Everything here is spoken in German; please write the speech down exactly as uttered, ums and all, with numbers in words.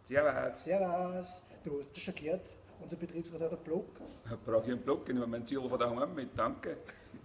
Servus. Servus. Du hast das schon gehört, unser Betriebsrat hat einen Blog. Brauche ich einen Blog? Ich nehme mein Ziel von daheim mit, danke.